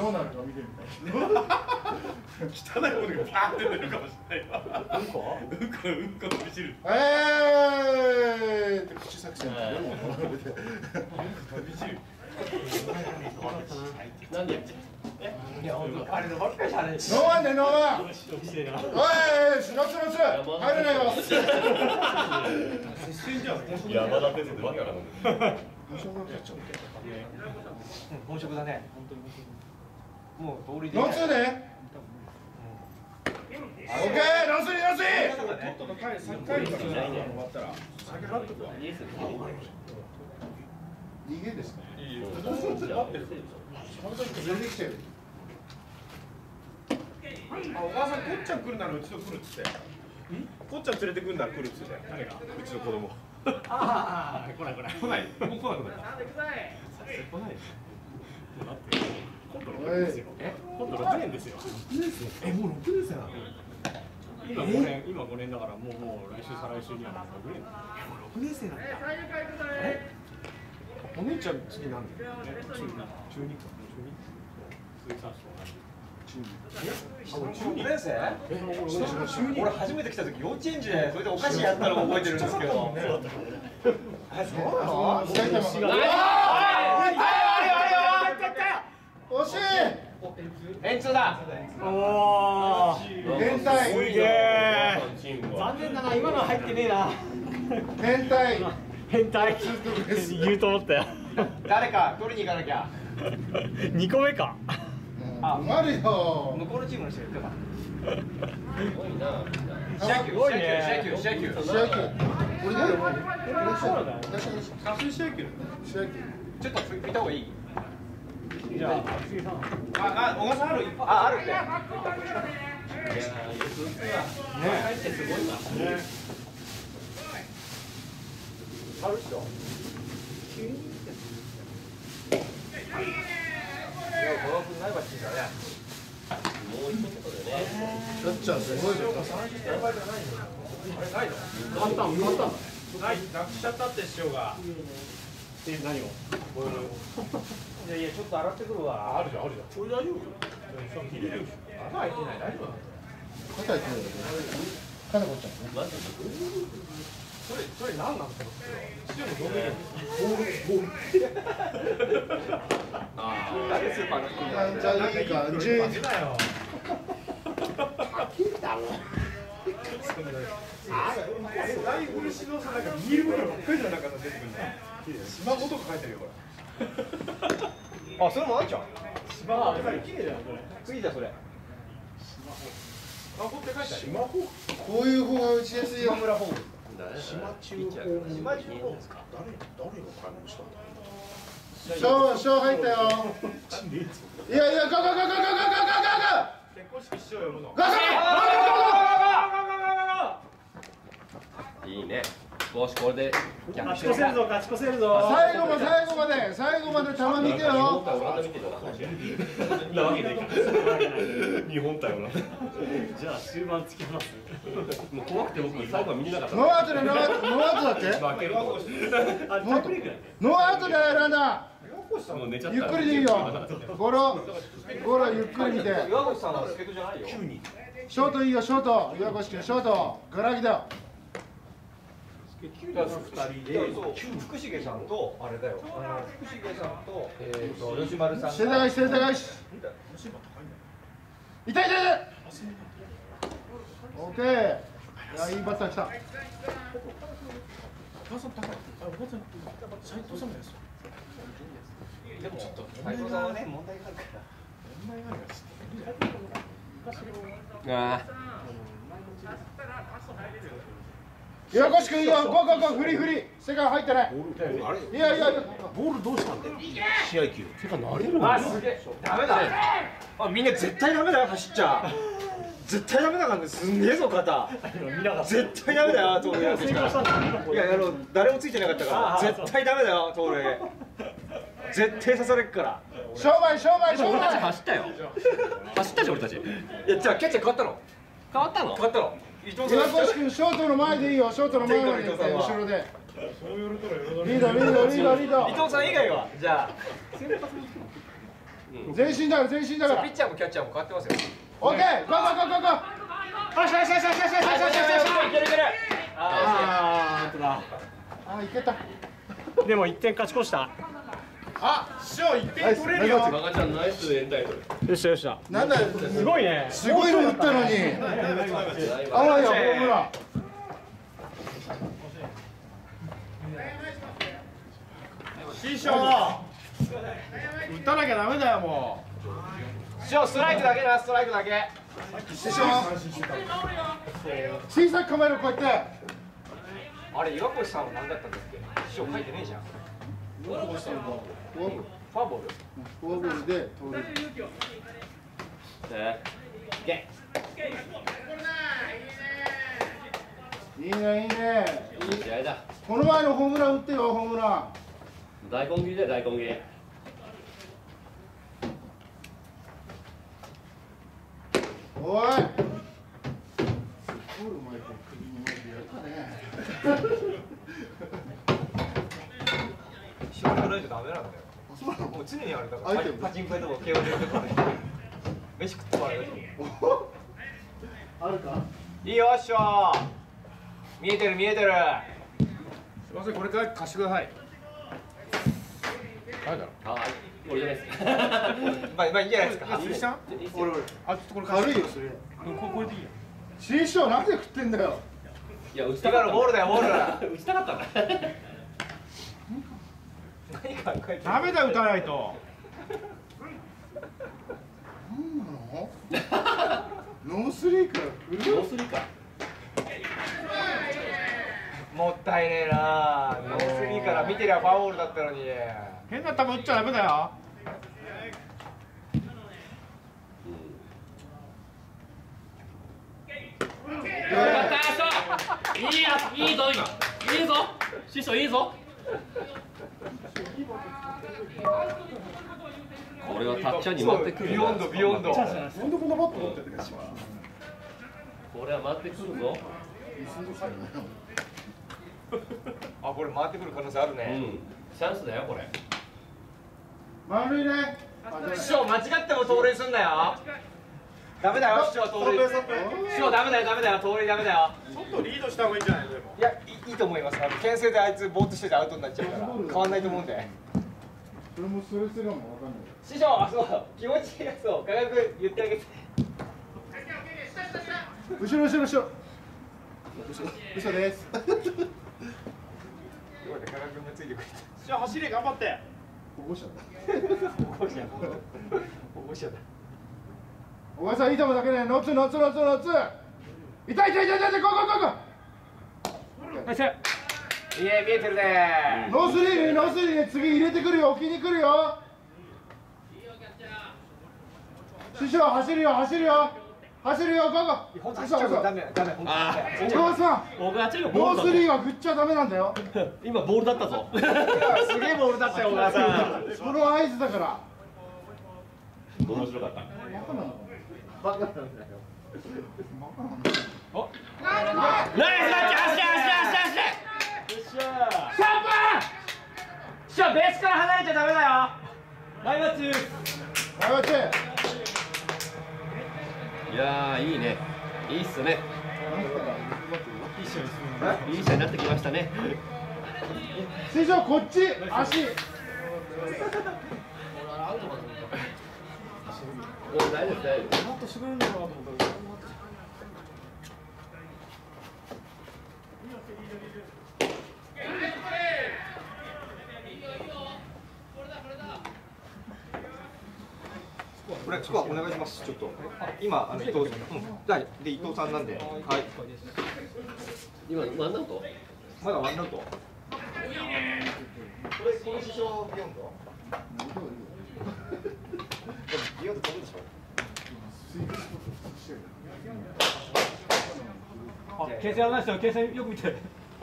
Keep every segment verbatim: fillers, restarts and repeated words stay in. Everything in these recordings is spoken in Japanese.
どうなるか見てみたい。 汚いものがパーって出るかもしれないわ。うんこうんこうんこ飛び散る。 えーって口作戦ってどういうこと？ 飛び散る。 なんで？いや、本当あれのばっかりじゃないし。 ノーワンでノーワン。おい、ノツノツ、入れないよ。 山田哲人でわけわかんない。 本職だね。本当にもう通りで。 ノツで。オッケー、ノツにノツ。逃げですか。いいよ。本当に連れてきてる。 あ、お母さん、こっちゃん来るならうちと来るっつって。こっちゃん連れてくんなら来るっつって。誰が？うちの子供。 ああ、来ない来ない。 来ない。もう来なくなった。来ない。だって今度ろくねんですよ。え？今度ろくねんですよ。え、もうろくねん生なの？今ごねん、今ごねんだからもうもう来週再来週にはもうろくねん。ろくねん生なんだ。え？お姉ちゃん次なんだよ。中二か。中二？鈴木さんと同じ。 ろくねん生？俺初めて来た時幼稚園児でそれでお菓子やったのを覚えてるんですけど。え、そうなの？ 惜しい。 円通だ。おお。 変態。 すげえ。残念だな、今のは入ってねえな。 変態。 変態。言うと思ったよ。誰か取りに行かなきゃ。二個目か。 あ、マリオ。 向こうのチームの人言ってた。 すごいな。 試合球、試合球、試合球、試合球。 試合球。俺だよ。 仮数試合球。 試合球。 ちょっと見た方がいい。じゃあ、杉さん。 あ、あ、小笠原いっぱい。 あ、あるって。いや、 よく打つわ。ね、入ってすごいな。ね。 ある人。急に。いや、この分ないわけだね。 もう一言でね。 キャッチャーすごいぞ。 あれないの？ 簡単、簡単。 ない、なくしちゃったって師匠が。え、何を？ いやいや、ちょっと洗ってくるわ。 あるじゃん、あるじゃん。これ大丈夫よ。入れるよ。穴開いてない、大丈夫なの？ 肩痛いよね。肩こっちゃうね。 マジで？それ、それ何なんですか？師匠の道具で。ボール、ボール。ああ。 誰スーパーの人？ 感じいい感じ。 マジだよ。ライブ指導者なんか見るものばっかりじゃなかった出てくるんだ。島ごとか書いてるよこれ。 あ、それもあんじゃん。 島ごと綺麗じゃんこれ。 次だそれ。 スマホって書いてある。スマホ？ こういう方が打ちやすいよ。 島村ホーム。 島中島中ホームですか。 誰誰が買い物したんだ。 ショー、ショー入ったよ。いやいや、ガガガガガガガガガガ。 結婚式しようよもの。 ガガガガいいね。よし、これで勝ち越せるぞ、勝ち越せるぞ。 最後まで最後まで最後まで球見てよ。 なわけないから。日本対もな。じゃあ終盤突き放す。 もう怖くて僕最後は見れなかった。 ノーアウトでノーアウト、ノーアウトだって。 負けると。 ノーアウトで選んだ。 もう寝ちゃった。 ゆっくりでいいよ。ゴロ、ゴロゆっくり見て。 岩越さんはスケートじゃないよ。 ショートいいよ、ショート。岩越君ショート。ガラギだよ。 ふたりで、福重さんとあれだよ。あの福重さんとえっと吉丸さん。 世田谷世田谷市。痛い痛い痛い。オッケー。いやいいバッター来た。 お母さん高い。お母さん斉藤さんのやつ。 でもちょっと斉藤さんはね問題があるから。 問題があるやつ。 ああ。 岩越君いいよ、ゴーゴーゴー、フリーフリー、世界入ってない。いやいやいや、 ボールどうしたんだよ。試合球。てか慣れるあ、すげえ。ダメだ。あ、みんな絶対ダメだよ、走っちゃ。絶対ダメだからね、すんげえぞ、肩。絶対ダメだよ、東レ。いや、あの、誰もついてなかったから、絶対ダメだよ、東レ。絶対刺されっから。 商売、商売、商俺たち売。 走ったよ。走ったじゃん俺たち。 いや、じゃあ、キャッチャー変わったの。 変わったの？ 変わったの。伊藤さん。 岩越君、ショートの前でいいよ、ショートの前まで行って、後ろで。リード、リード、リード、リード。 伊藤さん以外は、じゃあ。 全身だから全身だから。 ピッチャーもキャッチャーも変わってますよ。 オッケー、ゴーゴーゴーゴーゴー。 よしよしよしよしよしよしよしよしよし。 いけるいける。 ああ、本当だ。 あ、いけた。 でも一点勝ち越した。 あ、師匠一点取れるよ。 バカちゃんナイスエンタイトル。 よしよしだ。 なんだよ。 すごいね。 すごいの打ったのに。あらやホームラン。師匠。打たなきゃダメだよも師匠ストライクだけな、ストライクだけ。 う。師匠。小さく構えるこうやって。 あれ岩越さんは何だったんだっけ。師匠書いてねえじゃん。フォアボール。 フォアボールで取る。いいねいいね。 いい試合だ。 この前のホームラン打ってよホームラン。 大根切りだよ大根切り。 おい。 師匠がないとダメなんだよ。もう常にあれだから。パチンコやとも慶応でやってるから。飯食ってもらえる。 あるか。 いいよ師匠。見えてる見えてる。 すみません、これから貸してください。誰だろう。 あ、俺じゃないです。 まあまあいいじゃないですか。 外した俺俺。 あ、ちょっとこれ軽いよそれ。 ここれでいいよ。 師匠なんで食ってんだよ。 いや打ちたかった。 今のボールだよボールだ。 打ちたかったんだ。 何か書いてる。 ダメだ打たないと。 なんなの？ノースリーから振る？ どうするか。 もったいねえな。ノースリーから見てりゃフォアボールだったのに。 変な球打っちゃダメだよ。 いいや、いいぞ今。いいぞ。師匠いいぞ。これはタッチャーに回ってくる。 ビヨンドビヨンド。 なんでこんなバット持ってんだよ。 これは回ってくるぞ。 あ、これ回ってくる可能性あるうね。 ん。チャンスだよこれ。 満塁ね。 師匠間違っても盗塁すんなよ。ダメだよ師匠盗塁。師匠ダメだよダメだよ盗塁ダメだよ。 ちょっとリードした方がいいんじゃないのでも。 いやいい、いいと思います。あの牽制であいつボーっとしててアウトになっちゃうから変わんないと思うんで。 それもそれすらもわかんない。 師匠、あ、そう気持ちいいやつを科学言ってあげて。 後ろ後ろ後ろ。後ろ後ろです。 どうやって科学もついてくれた。 じゃあ走れ頑張って。 保護者だ。 保護者だ。保護者だ。 お前さんいい球だけでノッツノッツノッツノッツ。痛い痛い痛い痛いゴーゴーゴーゴー。 ナイス。 いいね見えてるね。 ノースリーにノースリーに次入れてくるよ置きに来るよ。師匠走るよ走るよ走るよゴーゴー。 本当にダメダメ。 あ小川さん僕あっちがボノースリーールだ。 は振っちゃダメなんだよ。 今ボールだったぞ。 すげえボールだったよ小川さん。 その合図だから。 面白かった。 バカなんだよ。 お。 ナイスマッチ。足足足足。 シャープ。師匠ベースから離れちゃダメだよ。ナイマッチ。 ナイマッチ。 いやーいいね。いいっすね。いい試合になってきましたね。 師匠こっち足。 大丈夫大丈夫。 もっとしてくれるのかなと思ったら。 これスコアお願いします。ちょっと今あの伊藤さん、うん、で伊藤さんなんで、はい。 今ワンアウト。 まだワンアウト。これこの師匠ビヨンド。ビヨンド飛ぶでしょ。 あ、形勢合わないですよ。形勢よく見て。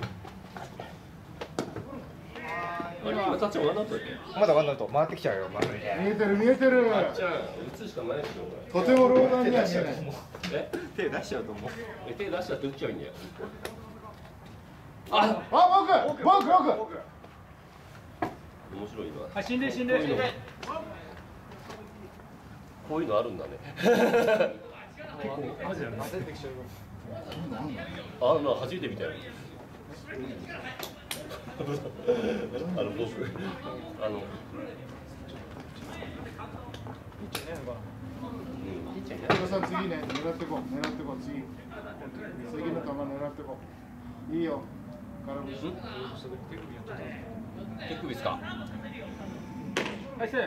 あれ今タッチワンアウトだっけ。 まだワンアウト回ってきちゃうよ。まだ見えてる見えてる。 タッチャー打つしかないでしょことても老眼には見えない。 れ。え手出しちゃうと思う。 え手出したら打っちゃうんだよ。 あ、あ、僕、僕、僕。 面白いな。 はい、死んで死んで死んで。 こういうのあるんだね。 マジで焦ってきちゃう。 あんな初めて見たよ。あの僕あの。 小田さん次ね、狙ってこう、狙ってこう、次。次の球狙ってこう。いいよ。空振り。 手首ですか。 ナイス。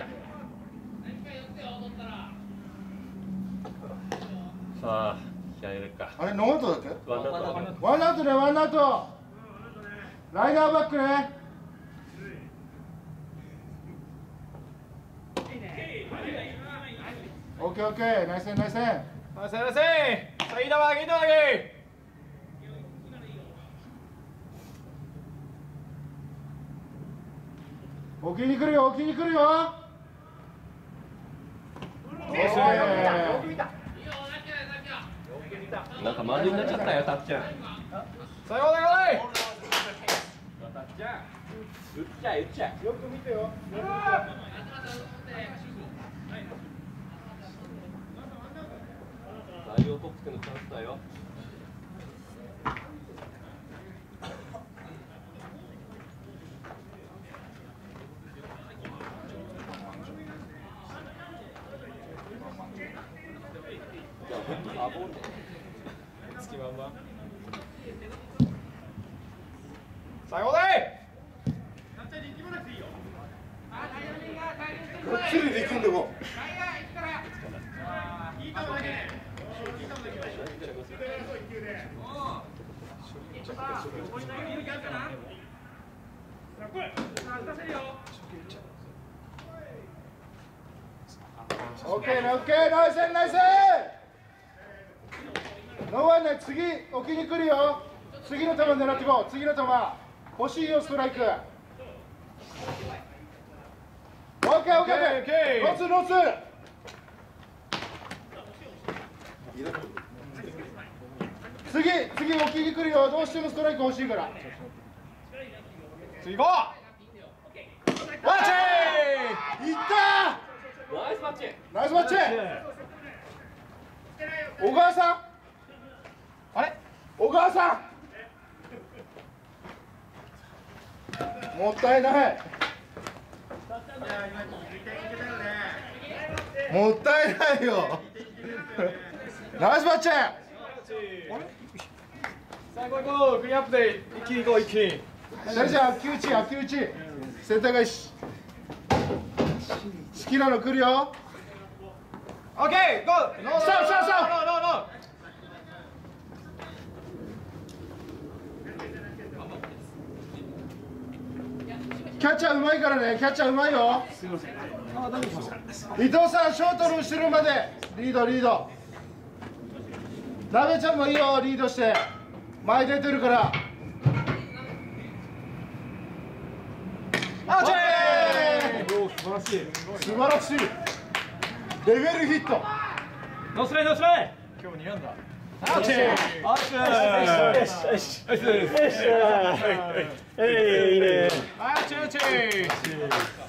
さあ、気合い入れるか。 あれ、ノーアウトだっけ？ ワンアウトだね。 ワンアウトね、ワンアウト。ライダーバックね。オッケーオッケー、ナイスナイス。 ナイスナイス。さあ、いい球、いい球、いい球。 置きに来るよ、置きに来るよ。オッケー。 なんか丸になっちゃったよ、たっちゃん。 さようなら。 たっちゃん。打っちゃえ、打っちゃえ。 よく見てよ。 大量得点のチャンスだよ。 つきまんま。さようなら。 こっちに力んでこう。オッケー、オッケー、ナイスナイス。ノーワンね、次置きに来るよ。次の球狙ってこう。次の球欲しいよ、ストライク。オッケーオッケーオッケー。ノーツーノーツー。次次置きに来るよ。どうしてもストライク欲しいから。 次行こう。ワッチー。 いった。 ナイスマッチ。 ナイスマッチ。小川さん。 あれ？ 小川さん。もったいない。もったいないよ。ナイスマッチ。 さあ、行こう行こう。クリーンアップで一気に行こう、一気に。 大ちゃん、秋打ち、秋打ち。センター返し。好きなの来るよ。 オッケー、ゴー。ノーノーノーノーノーノー。 キャッチャーうまいからね、キャッチャーうまいよ。伊藤さん、ショートの後ろまでリード、リード。なべちゃんもいいよ、リードして。前出てるから。 アウチー。 素晴らしい。 素晴らしい。レベルヒット。 ノースライノースライ。今日にランだ。アウチー。アウチー。よしよしよしよし。えいいね。アウチアウチ。